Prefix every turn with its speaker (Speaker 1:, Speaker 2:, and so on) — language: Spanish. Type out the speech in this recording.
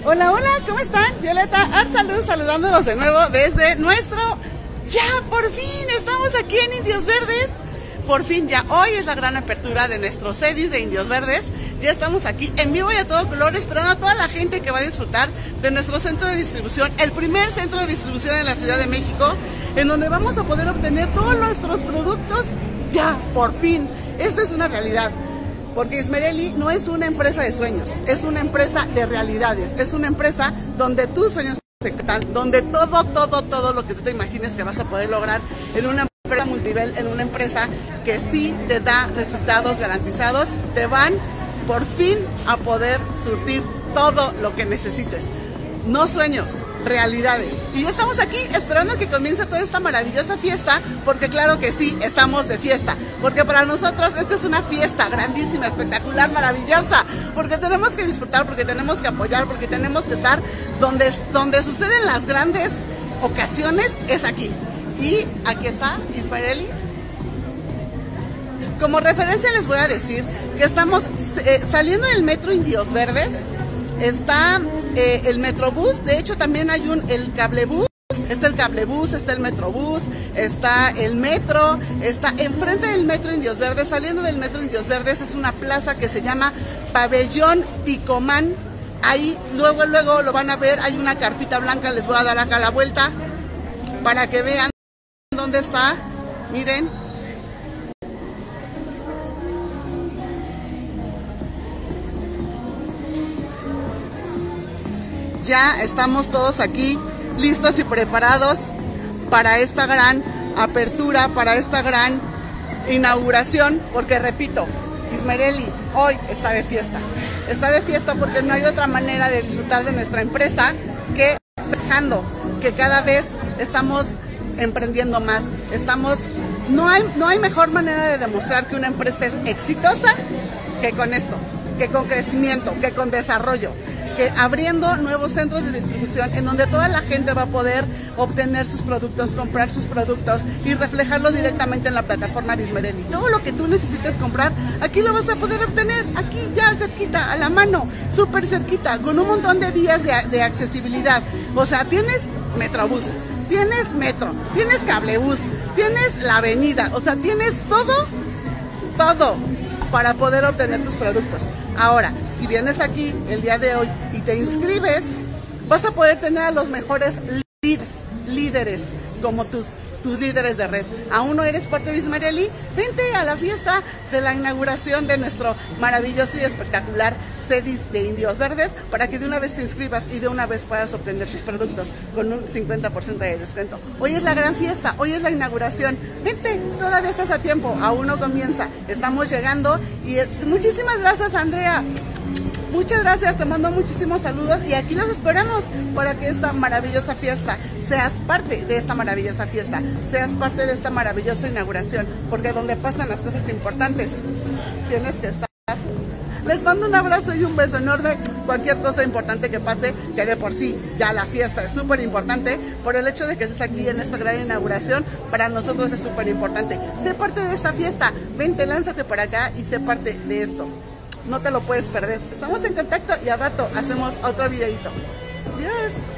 Speaker 1: Hola, hola, ¿cómo están? Violeta Arsaluz saludándonos de nuevo desde nuestro... Ya, por fin, estamos aquí en Indios Verdes. Por fin, ya hoy es la gran apertura de nuestro CEDIS de Indios Verdes. Ya estamos aquí en vivo y a todo color, esperando a toda la gente que va a disfrutar de nuestro centro de distribución, el primer centro de distribución en la Ciudad de México, en donde vamos a poder obtener todos nuestros productos. Ya, por fin, esto es una realidad. Porque Ismerelli no es una empresa de sueños, es una empresa de realidades, es una empresa donde tus sueños se executan, donde todo lo que tú te imagines que vas a poder lograr en una empresa multinivel, en una empresa que sí te da resultados garantizados, te van por fin a poder surtir todo lo que necesites. No sueños, realidades. Y ya estamos aquí esperando que comience toda esta maravillosa fiesta, porque claro que sí, estamos de fiesta. Porque para nosotros esta es una fiesta grandísima, espectacular, maravillosa. Porque tenemos que disfrutar, porque tenemos que apoyar, porque tenemos que estar donde suceden las grandes ocasiones, es aquí. Y aquí está Ismerelli. Como referencia les voy a decir que estamos saliendo del metro Indios Verdes. Está el Metrobús, de hecho también hay el cablebús, está el cablebús, está el Metrobús, está el metro, está enfrente del metro Indios Verdes. Saliendo del metro Indios Verdes es una plaza que se llama Pabellón Ticomán. Ahí luego lo van a ver, hay una carpita blanca, les voy a dar acá la vuelta para que vean dónde está, miren. Ya estamos todos aquí listos y preparados para esta gran apertura, para esta gran inauguración, porque repito, Ismerelli hoy está de fiesta. Está de fiesta porque no hay otra manera de disfrutar de nuestra empresa que festejando, que cada vez estamos emprendiendo más. No hay mejor manera de demostrar que una empresa es exitosa que con esto, que con crecimiento, que con desarrollo, que abriendo nuevos centros de distribución en donde toda la gente va a poder obtener sus productos, comprar sus productos y reflejarlo directamente en la plataforma de Ismerelli. Todo lo que tú necesites comprar, aquí lo vas a poder obtener, aquí ya cerquita, a la mano, súper cerquita, con un montón de vías de accesibilidad. O sea, tienes Metrobús, tienes metro, tienes cablebús, tienes la avenida, o sea, tienes todo para poder obtener tus productos. Ahora, si vienes aquí el día de hoy y te inscribes, vas a poder tener a los mejores líderes como tus líderes de red. ¿Aún no eres parte de Ismerelli? Vente a la fiesta de la inauguración de nuestro maravilloso y espectacular CEDIS de Indios Verdes para que de una vez te inscribas y de una vez puedas obtener tus productos con un 50% de descuento. Hoy es la gran fiesta, hoy es la inauguración. Vente, todavía estás a tiempo, aún no comienza. Estamos llegando y muchísimas gracias, Andrea. Muchas gracias, te mando muchísimos saludos y aquí los esperamos para que esta maravillosa fiesta, seas parte de esta maravillosa fiesta, seas parte de esta maravillosa inauguración, porque donde pasan las cosas importantes, tienes que estar. Les mando un abrazo y un beso enorme. Cualquier cosa importante que pase, que de por sí ya la fiesta es súper importante, por el hecho de que estés aquí en esta gran inauguración, para nosotros es súper importante. Sé parte de esta fiesta, vente, lánzate por acá y sé parte de esto. No te lo puedes perder. Estamos en contacto y al rato hacemos otro videito. Adiós.